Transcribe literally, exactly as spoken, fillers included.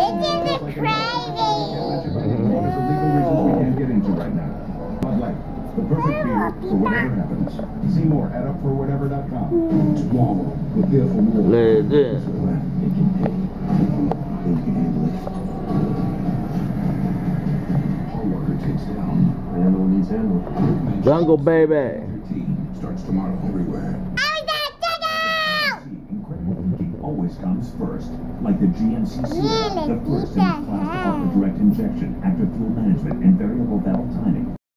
It's in the craving. There's a legal reasons we can't get into right now. Bud Light, the perfect beer for whatever happens. See more at up for whatever dot com. Tomorrow, prepare for war. Let's do it. It can pay. They can handle it. Paul Walker takes down. Handle needs handle. Jungle baby. Starts tomorrow everywhere. Incredible thinking always comes first. Like the G M C Sierra, the first in its class to offer direct injection, active fuel management, and variable valve timing.